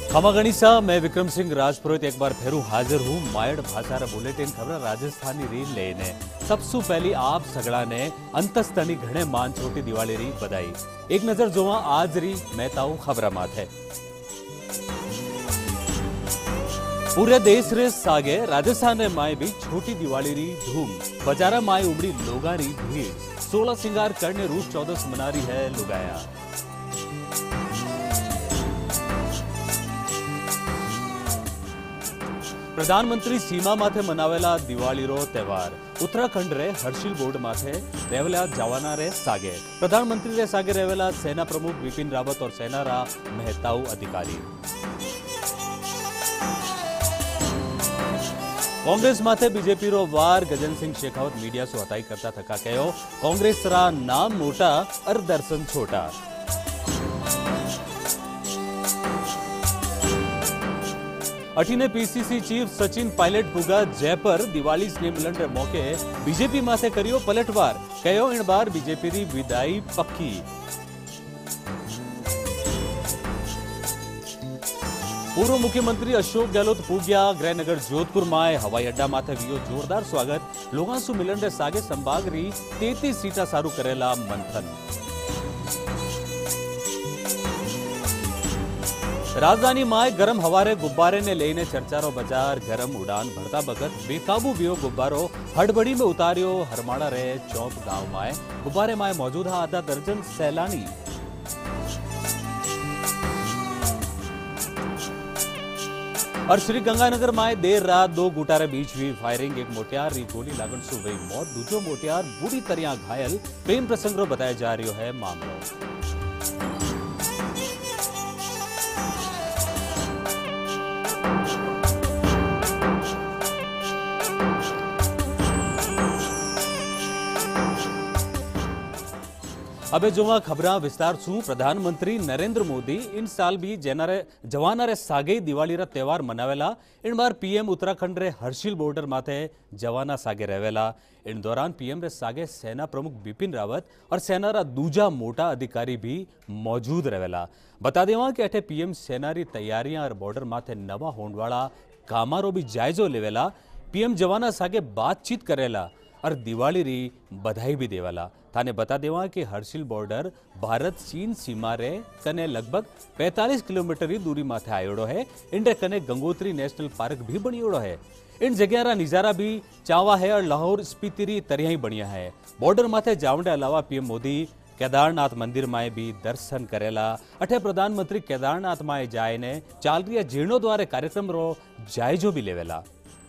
खमागणिसा मैं विक्रम सिंह राजपुरोहित एक बार फेरू हाजिर हूँ मायड़ भाषार बुलेटिन खबर राजस्थानी रील लेने सबसे पहली आप सगड़ा ने अंतस्तनी घणे मान छोटी दिवाली री बधाई। एक नजर जोवा आज री मेहताऊ खबर माथे। पूरे देश रे सागे राजस्थान रे माए भी छोटी दिवाली री धूम। बाजारा माए उमड़ी लोगा री भीड़ 16 सिंगार करने रूस 14 मना रही है लुगाया। प्रधानमंत्री सीमा माथे मनावेला दिवाली रो त्यौहार उत्तराखंड रे हर्षिल बोर्ड माथे रेवेला जवाना रे सागे। प्रधानमंत्री रे सागे रेवेला सेना प्रमुख बिपिन रावत और सेना रा मेहताऊ अधिकारी। कांग्रेस माथे बीजेपी रो वार गजन सिंह शेखावत मीडिया सो हताई करता थका कहो कांग्रेस रा नाम मोटा और दर्शन छोटा। अठीने पीसीसी चीफ सचिन पायलट पुगा जयपुर दिवाली स्नेह मिलन रे मौके बीजेपी माथे करियो पलटवार कहो इन बार बीजेपी री विदाई पक्की। पूर्व मुख्यमंत्री अशोक गहलोत पूग्या गृहनगर जोधपुर माए हवाई अड्डा माथे वियो जोरदार स्वागत। लोगां सु मिलन रे सागे संभाग री 33 सीटा सारू करेला मंथन। राजधानी माय गरम हवारे गुब्बारे ने लेने चर्चारो बाजार गरम उड़ान भरता बगत बेकाबू बियो गुब्बारो हड़बड़ी में उतारियो हरमाड़ा रे चौक गांव माय गुब्बारे माय मौजूद है आधा दर्जन सैलानी। और श्री गंगानगर माय देर रात दो गुटारे बीच हुई फायरिंग। एक मोटियार री गोली लागण सु हुई मौत, दूजो मोटियार बुरी तरह घायल। प्रेम प्रसंग रो बताया जा रही है मामलो। अबे जोवा खबरा विस्तार सु प्रधानमंत्री नरेंद्र मोदी इन साल भी जवाना रे सागे दिवाली रा त्यौहार मनावेला। इन बार पीएम उत्तराखंड रे हर्षिल बॉर्डर माथे जवाना सागे रहेवेला। इन दौरान पीएम रे सागे सेना प्रमुख बिपिन रावत और सेना रा दूजा मोटा अधिकारी भी मौजूद रहेवेला। बता देवा कि अठे पीएम सेना री तैयारियां और बॉर्डर माथे नवा होने वाला कामारो भी जायजो लेवेला। पीएम जवाना सागे बातचीत करेला और दिवाली री बधाई भी देवाला। थाने बता देवा कि हर्षिल बॉर्डर भारत चीन सीमा रे कने लगभग 45 किलोमीटर की दूरी माथे आयोड़ो है। इंडे कने गंगोत्री नेशनल पार्क भी बनियोड़ो है। इन जगह रा नजारा भी चावा है और लाहौर स्पीति री तरह ही बढ़िया है। बॉर्डर माथे जावंडे अलावा पीएम मोदी केदारनाथ मंदिर माए भी दर्शन करेला। अठे प्रधानमंत्री केदारनाथ माए जाए ने चाल रही जीर्णोद्वार कार्यक्रम रो जायजो भी लेवेला।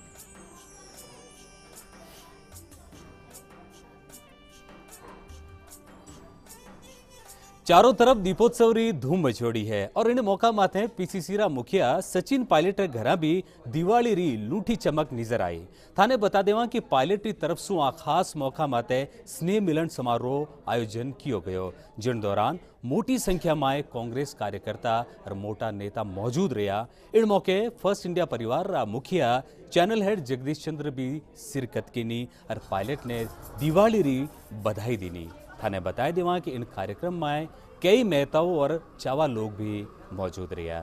चारों तरफ दीपोत्सव री धूम मचोड़ी है और इन मौका माथे पीसीसी रा मुखिया सचिन पायलट घरा भी दिवाली री लूठी चमक नजर आई। थाने बता देवा कि पायलट री तरफ सु आ खास मौका माथे स्नेह मिलन समारोह आयोजन कियो गयो, जिन दौरान मोटी संख्या में कांग्रेस कार्यकर्ता और मोटा नेता मौजूद रहा। इन मौके फर्स्ट इंडिया परिवार रा मुखिया चैनल हेड जगदीश चंद्र भी शिरकत कीनी और पायलट ने दिवाली री बधाई दीनी। थाने बताया देवा कि इन कार्यक्रम में कई नेताओं और चावा लोग भी मौजूद रहा।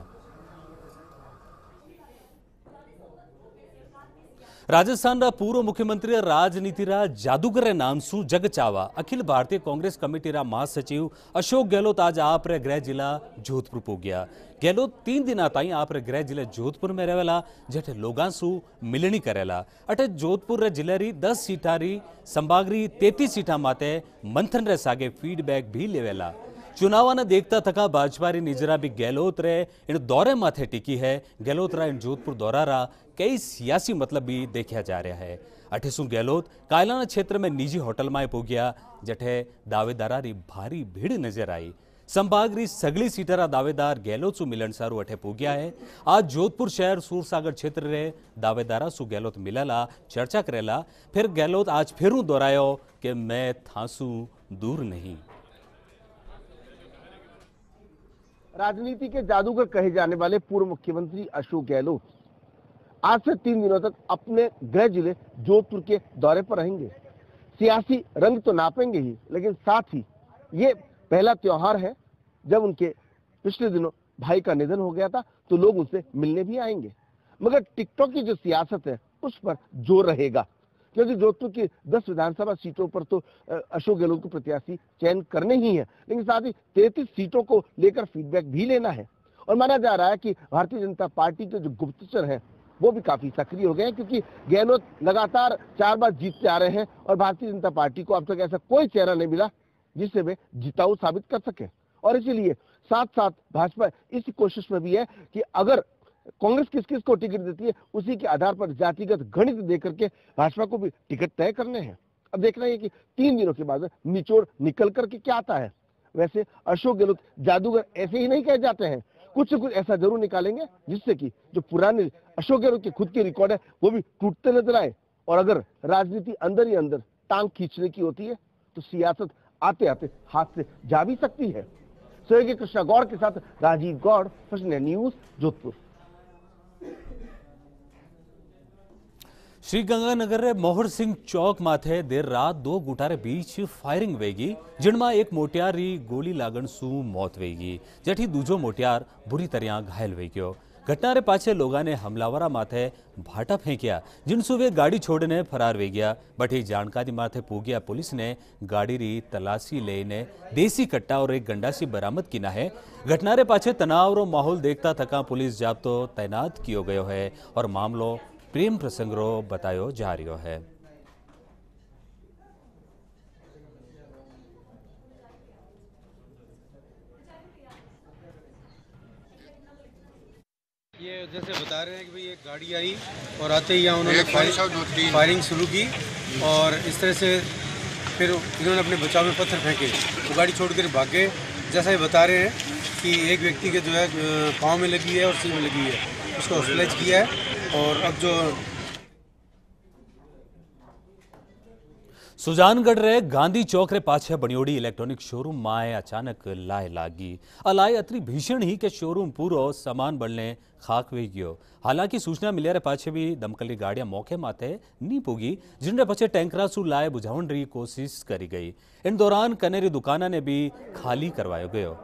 राजस्थान रा पूर्व मुख्यमंत्री राजनीति रा जादूगर नाम सु जग चावा अखिल भारतीय कांग्रेस कमेटी रा महासचिव अशोक गहलोत आज आप रे गृह जिला जोधपुर पहुंचा। गहलोत 3 दिन ताई आप रे गृह जिले जोधपुर में रहेला, जठे लोगां सु मिलनी करेला। अटे जोधपुर रे जिले री 10 सीटा री संभाग री 33 सीटा माते मंथन रे सागे फीडबैक भी लेवेला। चुनाव ने देखता थका भाजपा री निजरा भी गहलोत रे इन दौरे माथे टिकी है। गहलोत रा इन जोधपुर दौरा रा कई सियासी मतलब भी देखा जा रहा है। अठेसु गहलोत कायलाना क्षेत्र में निजी होटल में पहुंचा, जठे दावेदारा री भारी भीड़ नजर आई। संभाग री सगली सीटरा दावेदार गहलोत सु मिलन सारू अठे पहुंचा है। आज जोधपुर शहर सूरसागर क्षेत्र रे दावेदारा सु गहलोत मिलेला, चर्चा करेला। फिर गहलोत आज फिरू दोहरायो कि मैं थासू दूर नहीं। राजनीति के जादूगर कहे जाने वाले पूर्व मुख्यमंत्री अशोक गहलोत आज से 3 दिनों तक अपने गृह जिले जोधपुर के दौरे पर रहेंगे। सियासी रंग तो नापेंगे ही, लेकिन साथ ही ये पहला त्योहार है जब उनके पिछले दिनों भाई का निधन हो गया था तो लोग उनसे मिलने भी आएंगे। मगर टिकटॉक की जो सियासत है उस पर जोर रहेगा, क्योंकि जोधपुर की 10 विधानसभा सीटों पर तो अशोक गहलोत को प्रत्याशी चयन करने ही है, लेकिन साथ ही 33 सीटों को लेकर फीडबैक भी लेना है। और माना जा रहा है कि भारतीय जनता पार्टी के जो गुप्तचर हैं वो भी काफी सक्रिय हो गए हैं, क्योंकि गहलोत लगातार 4 बार जीतते आ रहे हैं और भारतीय जनता पार्टी को अब तक ऐसा कोई चेहरा नहीं मिला जिससे वे जिताऊ साबित कर सके। और इसीलिए साथ साथ भाजपा इस कोशिश में भी है कि अगर कांग्रेस किस किस को टिकट देती है उसी के आधार पर जातिगत गणित देकर के भाजपा को भी टिकट तय करने हैं। अब देखना है कि 3 दिनों के बाद निचोड़ निकल करके क्या आता है। वैसे अशोक गहलोत जादूगर ऐसे ही नहीं कहे जाते हैं, कुछ न कुछ ऐसा जरूर निकालेंगे जिससे कि जो पुराने अशोक गहलोत के खुद के रिकॉर्ड है वो भी टूटते नजर आए। और अगर राजनीति अंदर ही अंदर टांग खींचने की होती है तो सियासत आते आते हाथ से जा भी सकती है। सहयोगी कृष्णा गौड़ के साथ Rajiv Gaur, first India news, Jodhpur. Sriganganagar रे मोहर सिंह चौक माथे देर रात 2 गुटारे बीच फायरिंग वेगी, जिणमा एक मोटियार री गोली लागण सु मौत वेगी, जेठी दूजो मोटियार बुरी तरह घायल वे गयो। घटना रे पाछे लोगा ने हमलावरा माथे भाटा फेंकिया, जिनसु वे गाड़ी छोड़ने फरार वे गया। बठी जानकारी माथे पूगिया पुलिस ने गाड़ी री तलाशी लेने देसी कट्टा और एक गंडासी बरामद किना है। घटना रे पाछे तनाव रो माहौल देखता थका पुलिस जाब्तो तैनात कियो गयो है और मामलो प्रेम प्रसंग रो बतायो जा रही है। ये जैसे बता रहे हैं कि भाई एक गाड़ी आई और आते ही यहाँ उन्होंने फायरिंग शुरू की और इस तरह से फिर इन्होंने अपने बचाव में पत्थर फेंके तो गाड़ी छोड़ कर भाग गए। जैसा ये बता रहे हैं कि एक व्यक्ति के जो है पाँव में लगी है और सिर में लगी है, उसको हॉस्पिटलाइज किया है। और अब जो सुजानगढ़ रे गांधी चौक रे पाछे बनियोड़ी इलेक्ट्रॉनिक शोरूम माए अचानक लाए लागी। अलाए अतरी भीषण ही के शोरूम पूरो सामान बढ़ने खाक वे गयो। हालांकि सूचना मिले रे पाछे भी दमकल की गाड़ियां मौके माथे नी पुगी, जिनरे पछे टैंकरा सु लाए बुझावण री कोशिश करी गई। इन दौरान कनेरी दुकाना ने भी खाली करवायो गयो।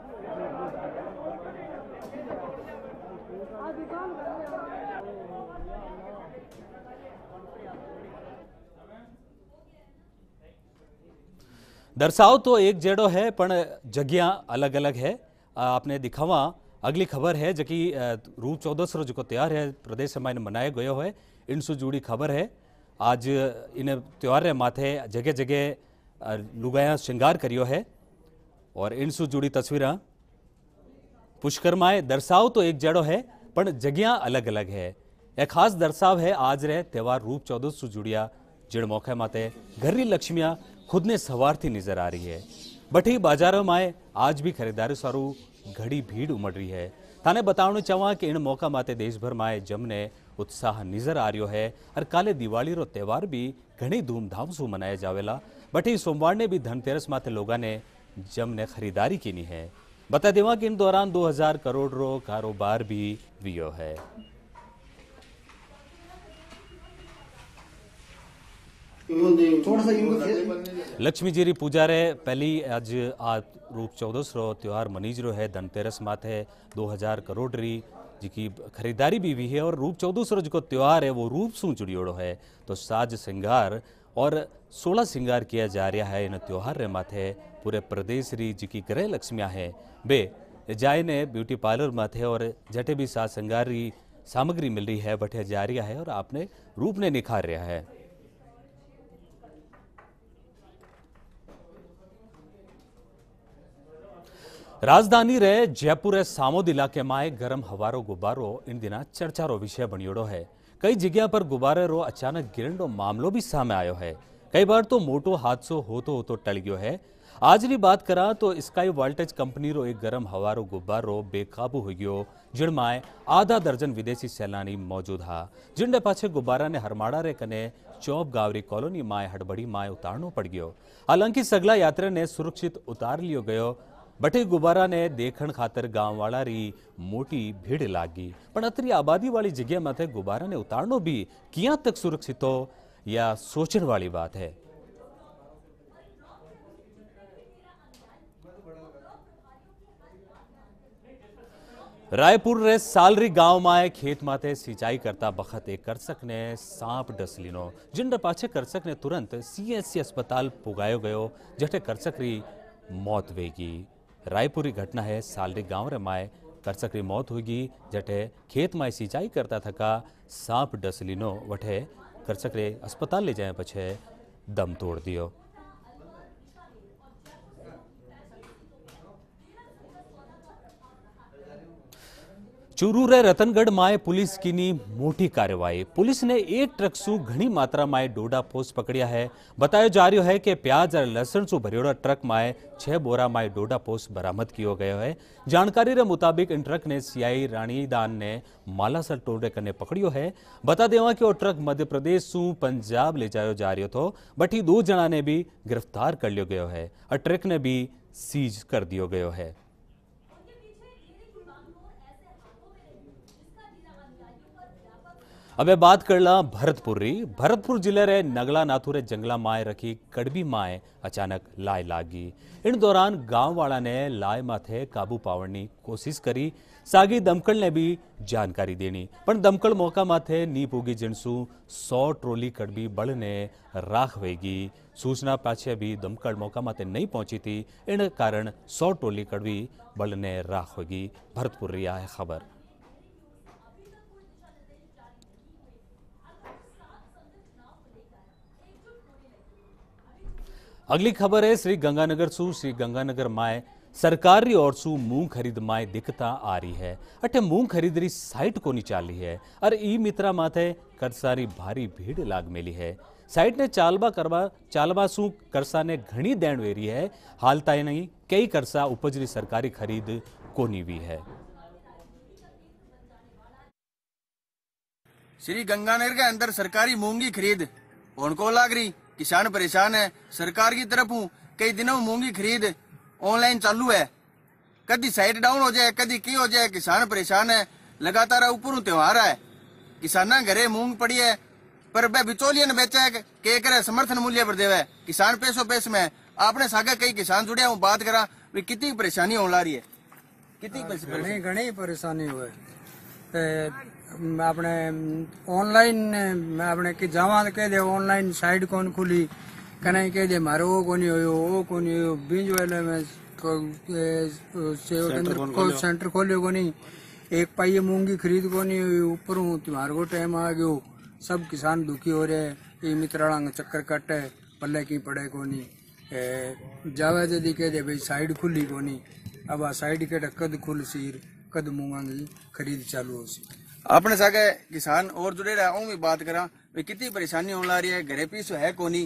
दर्शाव तो एक जेड़ो है पण जगह अलग अलग है। आपने दिखावा अगली खबर है जकी रूप 14 जो त्योहार है प्रदेश में मनाया गयो है, इनसे जुड़ी खबर है। आज इन त्योहार रे माथे जगह जगह लुगाया श्रृंगार करियो है और इनसे जुड़ी तस्वीरें पुष्कर माए। दर्शाव तो एक जड़ो है पण जगह अलग अलग है। एक खास दर्शाव है आज रे त्योहार रूप 14 से जुड़िया, जिण मौके माते घर री लक्ष्मियां खुद ने सवार थी नजर आ रही है। बठी बाजारों में आज भी खरीदारी सारू घड़ी भीड़ उमड़ रही है। थाने बतावना चाहवा कि इन मौका माते देश भर में जमने उत्साह नजर आ रही है और काले दिवाली रो त्यौहार भी घणी धूमधाम से मनाया जावेला। बठी सोमवार ने भी धनतेरस माते लोगा ने जमने खरीदारी की है। बता देवा कि इन दौरान 2000 करोड़ रो कारोबार भी वियो है। लक्ष्मी जी री पूजा रे पहली आज रूप 14 रो त्योहार मनीज रो है। धनतेरस माथे 2000 करोड़ री जिकी खरीदारी भी हुई है और रूप 14 रो जो त्योहार है वो रूप सु जुड़ियोड़ो है। तो साज श्रृंगार और 16 श्रृंगार किया जा रहा है इन त्योहार रे माथे। पूरे प्रदेश री जिकी गृह लक्ष्मियां है बे जाए ने ब्यूटी पार्लर माथे और जटे भी साज श्रृंगार री सामग्री मिल रही है बटे जा रहा है और आपने रूप ने निखार रहा है। राजधानी रे जयपुर सामोद इलाके में गरम हवारो गुब्बारो इन दिना चर्चा रो विषय बनियोड़ो है। कई जगह पर गुब्बारे रो अचानक गिरण रो मामलो भी सामने आयो है। कई बार तो मोटो हादसो होतो टल गयो है। आज री बात करा तो स्काई वोल्टेज कंपनी रो एक गरम हवारो गुब्बारो बेकाबू हो गयो, जिणमाए आधा दर्जन विदेशी सैलानी मौजूद हा। जिनके पाछे गुब्बारा ने हरमाड़ा रे कने चौप गावरी कॉलोनी माए हड़बड़ी माए उतारनो पड़ गयो। हालांकि सगला यात्रा ने सुरक्षित उतार लियो गयो। बटे गुब्बारा ने देखण खातर गांव वाला री मोटी भीड़ लागी, पण अतरी आबादी वाली जगह माथे गुब्बारा ने उतारनो भी किया तक सुरक्षित हो या सोचण वाली बात है। रायपुर रे सालरी गांव में खेत माथे सिंचाई करता बखत एक करसक ने सांप डस लीनो जिन पाछे करसक ने तुरंत सीएससी अस्पताल पुगायो गयो जटे करसक री मौत वेगी। रायपुर की घटना है सालरी गांव रे माए करसक री मौत होगी जटे खेत में सिंचाई करता थका सांप डस लीनो वठे करसक रे अस्पताल ले जाए पछे दम तोड़ दियो। चूरू रे रतनगढ़ माए पुलिस की नी मोटी कार्यवाही। पुलिस ने एक ट्रक सु घनी मात्रा माए डोडा पोस पकड़िया है। बतायो जा रहा है कि प्याज और लहसुन सु भरियोड़ा ट्रक माए 6 बोरा माए डोडा पोस बरामद कियो गयो है। जानकारी रे मुताबिक इन ट्रक ने सीआई रानीदान ने मालासर टोडे कने पकड़ियो है। बता देवा कि वो ट्रक मध्य प्रदेश सु पंजाब ले जायो जा रहा थो। बटी 2 जना ने भी गिरफ्तार कर लियो गयो है और ट्रक ने भी सीज कर दियो गयो है। अब बात करला भरतपुर री। भरतपुर जिले रे नगला नाथुरे जंगला माए रखी कड़बी माए अचानक लाय लागी। इन दौरान गांव वाला ने लाय माथे काबू पावनी कोशिश करी। सागी दमकल ने भी जानकारी देनी पण दमकल मौका माथे नी पूगी जिनसु 100 ट्रोली कड़बी बल ने राख वेगी। सूचना पाछे भी दमकल मौका माथे नहीं पहुंची थी। इन कारण 100 ट्रोली कड़बी बल ने राख होगी। भरतपुर री है खबर। अगली खबर है श्री गंगानगर सु। श्री गंगानगर माए सरकार री ओर सु मूंग खरीद माए दिक्कत आ रही है। अठे मूंग खरीद री साइट को नहीं चाली है और ई मित्रा माथे करसारी भारी भीड़ लाग मेली है। साइट ने चालबा सु करसा ने घणी देण वेरी है। हाल ताई नहीं कई करसा उपज री सरकारी खरीद कोनी हुई है। श्री गंगानगर के अंदर सरकारी मूंग की खरीद उनको लाग रही। किसान परेशान है। सरकार की तरफ कई दिनों मूंग की खरीद ऑनलाइन चालू है। कभी साइट डाउन हो जाए कभी की हो जाए। किसान परेशान है। लगातार ऊपर त्योहार है। किसाना घरे मूंग पड़ी है पर वह बिचौलिया ने बेचा है के करे समर्थन मूल्य पर देवे। किसान पैसों पैस में आपने सागे कई किसान जुड़े हूँ बात करा वे कितनी परेशानी होने ला रही है। कितनी घनी परेशानी हुए अपने ऑनलाइन आपने कि जावा कह दे ऑनलाइन साइट कौन खुली कहीं कह दे मारो वो कोनी हो बीज वाले में सेंटर खोलियो कोनी। एक पाइये मूंगी खरीद कोनी ऊपर हूँ तुम्हारे को टाइम आ गयो। सब किसान दुखी हो रहे। ये मित्राड़ा चक्कर कटे पल्ले की पड़े कोनी जावा जदी कह दे भाई साइड खुली कोनी। अब आ साइड के कद खुल सीर कद मूंगा की खरीद चालू हो सी। आपने सागे किसान और जुड़े रहा भी बात करा वे कितनी परेशानी होने ला रही है। घरे पीस है कोनी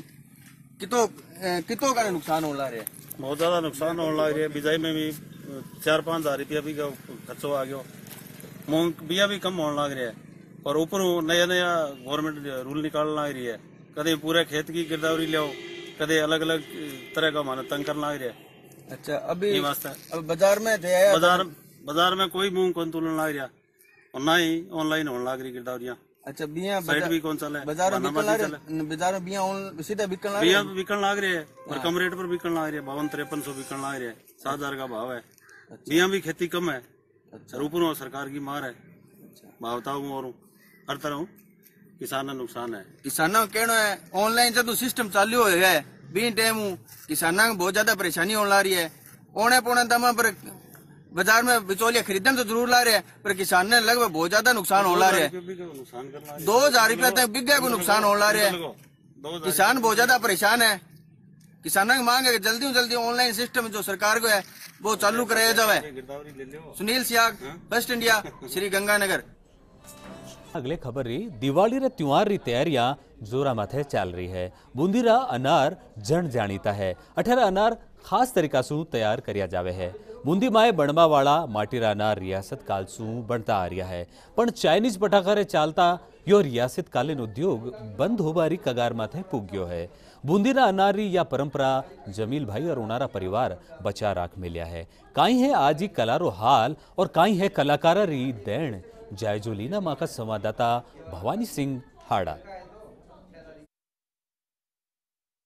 कितो का नुकसान होने ला रहा है। बहुत ज्यादा नुकसान होने लग रही है। बिजाई में भी 4-5 हजार रुपया भी खर्चो आ गयो। मूंग बिया भी कम होने लग रहा है और ऊपर नया गवर्नमेंट रूल निकालने लग रही है। कदे पूरे खेत की गिरदावरी लो कदे अलग अलग तरह का माना तंग करना लग रहा है। अच्छा अभी बाजार में बाजार में कोई मूंग कौन तुलन लग रहा और ना ही ऑनलाइन होने लग रही गिरदावरियां। अच्छा बिया साइट भी कौन चले बाजार में बिया सीधा बिकन लग रहे हैं और कम रेट पर बिकन लग रहे हैं। 52-5300 बिकन लग रहे हैं। 7000 का भाव है। बिया भी खेती कम है। अच्छा ऊपर सरकार की मार है। भावताओं और हर तरह किसान नुकसान है। किसानों का कहना है ऑनलाइन जो सिस्टम चालू हो है बी टाइम किसानों को बहुत ज्यादा परेशानी होने ला रही है। औने पौने दमा पर बाजार में बिचौलिया खरीदने तो जरूर ला रहे हैं पर किसान ने लगभग बहुत ज्यादा नुकसान हो ला रहे हैं। 2000 रुपया तक बिग्गा को नुकसान हो ला रहे हैं। किसान बहुत ज्यादा परेशान है। किसानों की मांग है कि जल्दी जल्दी ऑनलाइन सिस्टम जो सरकार को है वो चालू कराया जाए। Sunil Siyag west India Sri Ganganagar. अगले खबर रही दिवाली रे त्योहार री तैयारियां जोरा माथे चल रही है। बूंदीरा अनार जन जानीता है। 18 अनार खास तरीका सु तैयार करिया जावे है। बूंदी माए बनवा वाला माटीरा अनार रियासत काल सु बनता आ रहा है पण चाइनीज पटाखा रे चालता यो रियासत कालीन उद्योग बंद होबारी कगार माथे पुग्यो है। बूंदीरा अनारी या परंपरा जमील भाई और उनारा परिवार बचा राख मिलिया है। काई है आज ही कलारो हाल और काई है कलाकारा री देण जायजो लीना मां का संवाददाता भवानी सिंह हाड़ा।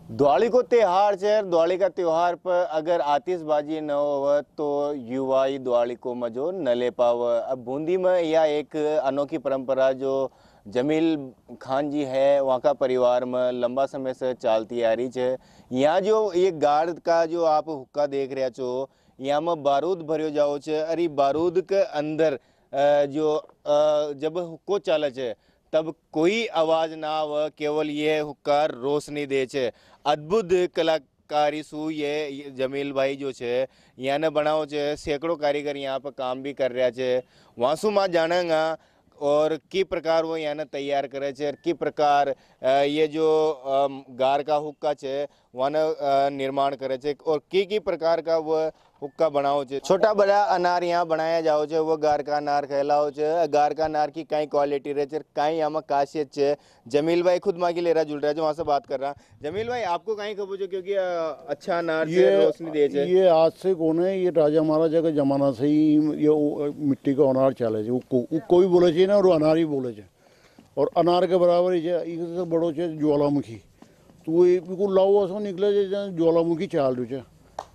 दिवाली को त्योहार है। दिवाली का त्योहार पर अगर आतिशबाजी न हो तो युवा दिवाली को मजो न ले पाव। अब बूंदी में यह एक अनोखी परंपरा जो जमील खान जी है वहाँ का परिवार में लंबा समय से चलती आ रही है। यहाँ जो ये गार्ड का जो आप हुक्का देख रहे हो, यहाँ में बारूद भरियो जाओ छे। अरे बारूद के अंदर जो जब हुक्को चले छे तब कोई आवाज ना आवे, केवल ये हुक्का रोशनी दे छे। अद्भुत कलाकारी सु ये जमील भाई जो छे यहाँ ने बनाओ छे। सैकड़ों कारीगर यहाँ पर काम भी कर रहा छे। वासु मां जानेगा और की प्रकार वो यहाँ ने तैयार करे छे, की प्रकार ये जो गार का हुक्का छे वहाँ निर्माण करे छे और की प्रकार का वो हुक्का बनाओ छे। छोटा बड़ा अनार यहाँ बनाया जाओ छे वो गार का अनार कहलाओ छे। गार का अनार की कई क्वालिटी रहे छे, कई यहाँ में खासियत छे। जमील भाई खुद माँ की लेरा जुड़ रहा है जो वहाँ से बात कर रहा। जमील भाई आपको कहीं खबर छे क्योंकि अच्छा अनार से रोशनी दे छे। ये आज से कौन है, ये राजा महाराजा के जमाना से ही ये मिट्टी का अनार चले छे। कोई बोले छे ना और अनार ही बोले छे और अनार के बराबर ही छे। बड़ो छे ज्वालामुखी, तो ये बिल्कुल लाओ ऐसा निकले छे ज्वालामुखी चाल रही छे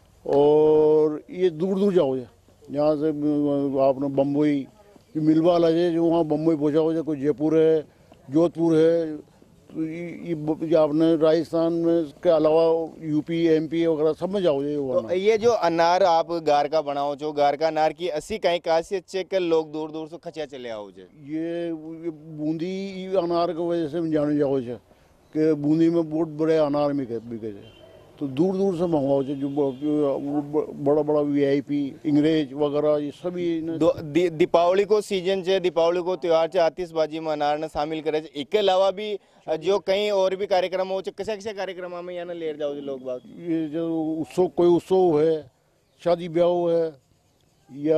और ये दूर दूर जाओ छे। यहाँ से आपने बम्बई मिलवा वाला है जो वहाँ बम्बई पहुँचा हो जाए, कोई जयपुर है, जोधपुर है, तो ये आपने राजस्थान में के अलावा यूपी एमपी वगैरह सब में जाओ जाए। तो ये जो अनार आप गार का बनाओ जो गार का अनार की ऐसी कहीं खासियत है कि लोग दूर दूर से खचिया चले आओ जे। ये बूंदी अनार की वजह से जाने जाओ छे कि बूंदी में बहुत बड़े अनार बिके छे, तो दूर दूर से मंगवाओ छे। जो बड़ा बड़ा वीआईपी अंग्रेज वगैरह ये सभी दीपावली को सीजन है, दीपावली को त्योहार है, आतिशबाजी में अनार ने शामिल करे। इसके अलावा भी जो कहीं और भी कार्यक्रम हो, कैसे कार्यक्रम में यहाँ ले जाओ लोग बाग। ये जो उत्सव, कोई उत्सव है, शादी ब्याह है या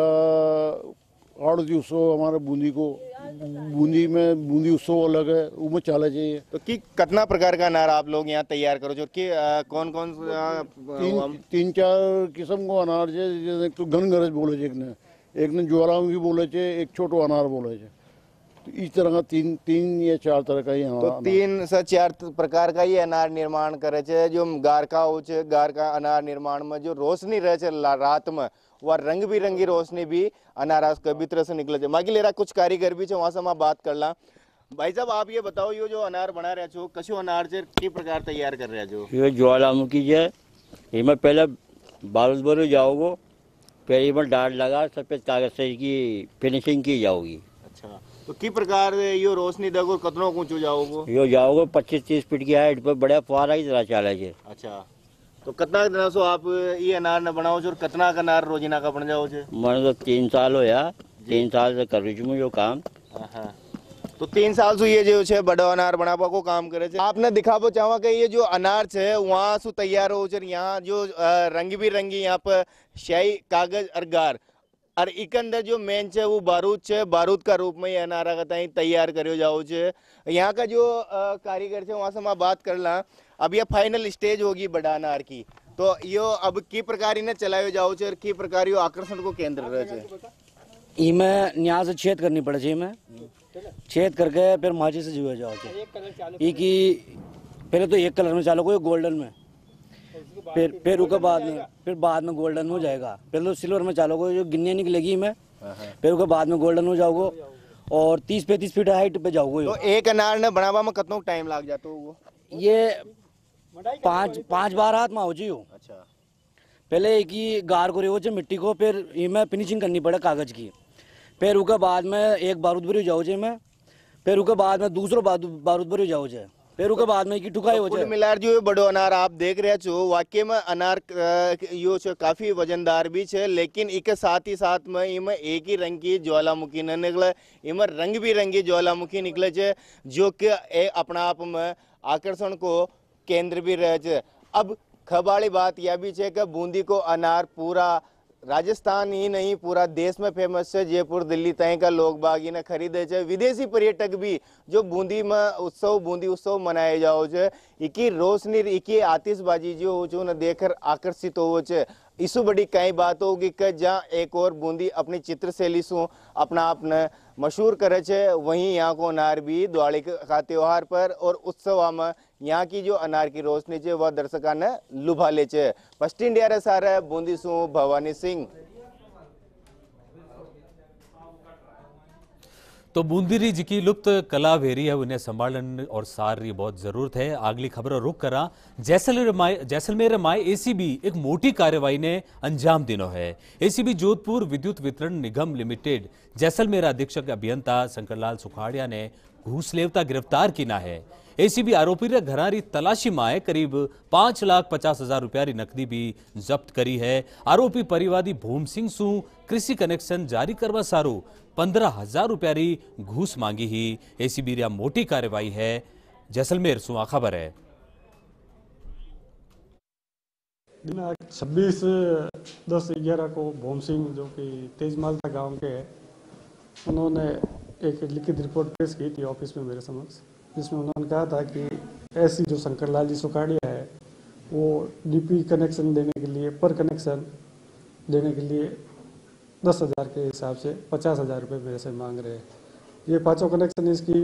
आड़ती उत्सव हमारे बूंदी को, बूंदी में बूंदी उत्सव अलग है, वो चला चाहिए। तो कि कितना प्रकार का अनार आप लोग यहाँ तैयार करो जो कि कौन कौन तीन चार किस्म को अनार है। जैसे तो घन गरज बोले छे, एक ने ज्वालामुखी बोले छे, एक छोटो अनार बोले छे। तो इस तरह का तीन या चार तरह का ही तो 3 से 4 प्रकार का ये अनार निर्माण करे छे। जो गार का हो छे, गार का अनार निर्माण में जो रोशनी रहे छे रात में, वह रंग बिरंगी रोशनी भी अनारस के भीतर से निकले छे। मागी लेरा कुछ कारीगर भी छे, वहां से मैं बात करला। भाई साहब आप ये बताओ, ये जो अनार बना रहे छो कशो अनार छे, की प्रकार तैयार कर रहे छो? ये ज्वालामुखी है, इनमें पहले बारूद भरो जाओगे, फिर इनमें डाल लगा सफेद कागज से इसकी फिनिशिंग की जाओगी। अच्छा, तो की प्रकार यो रोशनी देखो कितनों ऊंचो जाओगे? यो जाओगे 25-30 फीट की हाइट पर, बड़ा फुहारा की तरह चले छे। अच्छा, तो कितना दिन से आप ये अनार न बनाओ और कितना का अनार रोजाना का बन जाओ? मैंने तो 3 साल होया, 3 साल से कर रही हूँ यो काम। तो 3 साल से ये जो छे बड़ा अनार बनावा को काम करे छे। आपने दिखाबो चाहवा कि ये जो अनार छे वहाँ से तैयार हो छे। यहाँ जो रंग बिरंगी यहाँ पर स्याही कागज और गार और इक अंदर जो मेन छे वो बारूद छे, बारूद का रूप में ये अनारा का तैयार करो जाओ छे। यहाँ का जो कारीगर छे वहाँ से मैं बात करला। अब ये फाइनल स्टेज होगी बड़ा अनार की, तो यो अब की प्रकार इन्हें चलायो जाओ छे और की प्रकार यो आकर्षण को केंद्र रहे छे। इमें यहाँ से छेद करनी पड़े छे, इमें छेद करके फिर माची से जुए जाओ छे। की पहले तो एक कलर में चालो कोई गोल्डन में, फिर उसके बाद में गोल्डन हो जाएगा। पहले तो सिल्वर में चालोगे जो गिन्ने निकलेगी में, फिर उसके बाद में गोल्डन हो जाओगे और 30-35 फीट हाइट पे जाओगे। तो एक अनार ने बनावा में कितना टाइम लग जाता होगा? ये 5 बार हाथ में हो जी। अच्छा, पहले एक ही गार को रेवो मिट्टी को, फिर इमें फिनिशिंग करनी पड़े कागज की, फिर उसके बाद में एक बारूद भरी जाओ जे में, फिर उसके बाद में दूसरो बारूद भरी जाओ जे, फिर उसके बाद में की ठुकाई हो जाए। कुल मिलाकर जो बड़ो अनार आप देख रहे छो वाकई में अनार यो छे काफी वजनदार भी छे, लेकिन इके साथ ही साथ में इमें एक ही रंग की ज्वालामुखी न निकले, इमें रंग बिरंगी ज्वालामुखी निकले छे जो कि अपना आप में आकर्षण को केंद्र भी रहे छे। अब खबाड़ी बात यह भी छे कि बूंदी को अनार पूरा राजस्थान ही नहीं पूरा देश में फेमस है। जयपुर दिल्ली तय का लोग बाग इन्हें खरीदे छे। विदेशी पर्यटक भी जो बूंदी में उत्सव बूंदी उत्सव मनाए जाओ छे, इकी रोशनी इकी आतिशबाजी जो हो न देखकर आकर्षित हो छे। इसु बड़ी कई बात होगी कि जहाँ एक और बूंदी अपनी चित्रशैली से अपना आप ने मशहूर करे छे, वहीं यहाँ को अनार भी दिवाली का त्योहार पर और उत्सव में यहाँ की जो अनार की रोशनी है वह दर्शकों ने लुभा ले छे। पश्चिम इंडिया रे सारे बूंदी सु भवानी सिंह। तो बूंदीरी जी की लुप्त कला वेरी है, उन्हें संभालने और सार की बहुत जरूरत है। अगली खबर रुक करा जैसलमेर में एसीबी एक मोटी कार्यवाही ने अंजाम दिनो है। एसीबी जोधपुर विद्युत वितरण निगम लिमिटेड जैसलमेर अधीक्षक अभियंता शंकरलाल सुखाड़िया ने घूस लेवता गिरफ्तार किया है। एसीबी आरोपी रे घरारी तलाशी में करीब 5,50,000 रुपया री नकदी भी जब्त करी है। आरोपी परिवादी भूम सिंह सु कृषि कनेक्शन जारी करवा सारू 15,000 रुपया री घूस मांगी ही। एसीबी री मोटी कार्यवाही है। जैसलमेर सु खबर है। 26/10/11 को भूम सिंह जो कि तेजमालता गांव के हैं, उन्होंने एक लिखित रिपोर्ट पेश की थी ऑफिस में मेरे समक्ष, जिसमें उन्होंने कहा था कि ऐसी जो शंकरलाल जी सुखाड़िया है वो डीपी कनेक्शन देने के लिए, पर कनेक्शन देने के लिए 10,000 के हिसाब से 50,000 रुपये मेरे से मांग रहे हैं। ये पांचों कनेक्शन इसकी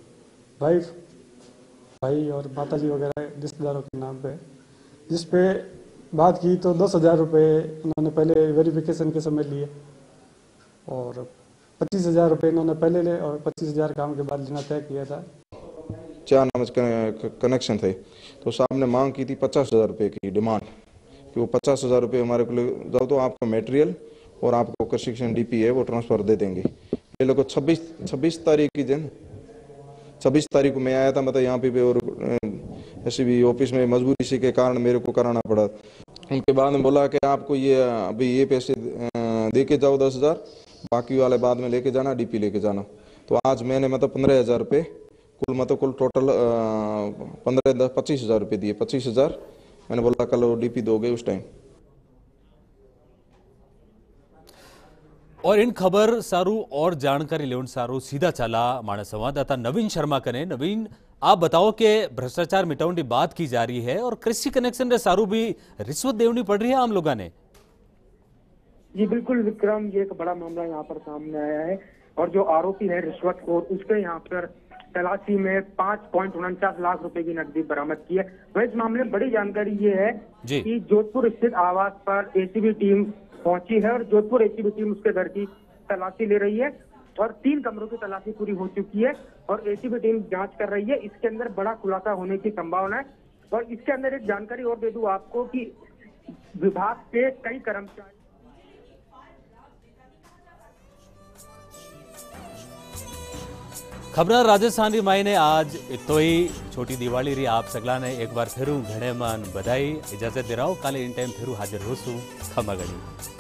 भाई और माताजी वगैरह रिश्तेदारों के नाम पे, जिस पे बात की तो 10,000 रुपये उन्होंने पहले वेरिफिकेशन के समय लिए और 25,000 रुपये इन्होंने पहले ले और 25,000 काम के बाद लेना तय किया था। 4 नामज कनेक्शन थे तो साहब ने मांग की थी 50,000 रुपये की डिमांड कि वो 50,000 रुपये हमारे को जाओ तो आपका मटेरियल और आपको कनेक्शन डीपी है वो ट्रांसफर दे देंगे। ये लोग 26 तारीख की दिन 26 तारीख को मैं आया था, मतलब यहाँ पे और ऐसे भी ऑफिस में मजबूरी से के कारण मेरे को कराना पड़ा। उनके बाद में बोला कि आपको ये अभी ये पैसे दे के जाओ 10,000, बाकी वाले बाद में लेके जाना, डीपी लेके जाना। तो आज मैंने मतलब 15,000 रुपये कुल टोटल 25,000 रुपये दिए। 25,000 मैंने बोला कल डीपी दोगे उस टाइम। और इन खबर सारू और जानकारी लेवन सारू सीधा चला हमारे संवाददाता नवीन शर्मा कने। नवीन, आप बताओ कि भ्रष्टाचार मिटाने की बात की जा रही है और कृषि कनेक्शन रे सारू भी रिश्वत देनी पड़ रही है आम लोगों ने। जी बिल्कुल विक्रम, ये एक बड़ा मामला यहाँ पर सामने आया है और जो आरोपी है रिश्वतखोर, उसके यहाँ पर तलाशी में 5.49 लाख रुपए की नकदी बरामद की है। वह इस मामले में बड़ी जानकारी ये है कि जोधपुर स्थित आवास पर एसीबी टीम पहुंची है और जोधपुर एसीबी टीम उसके घर की तलाशी ले रही है और 3 कमरों की तलाशी पूरी हो चुकी है और एसीबी टीम जांच कर रही है। इसके अंदर बड़ा खुलासा होने की संभावना है। और इसके अंदर एक जानकारी और दे दूं आपको कि विभाग के कई कर्मचारी खबर राजस्थान री माई ने आज तो ही छोटी दिवाली री आप सगला ने एक बार फिर घणे मन बधाई। इजाजत दे रहा हूं, काले इन टाइम फिर हाजिर हो सू। खमा गणी।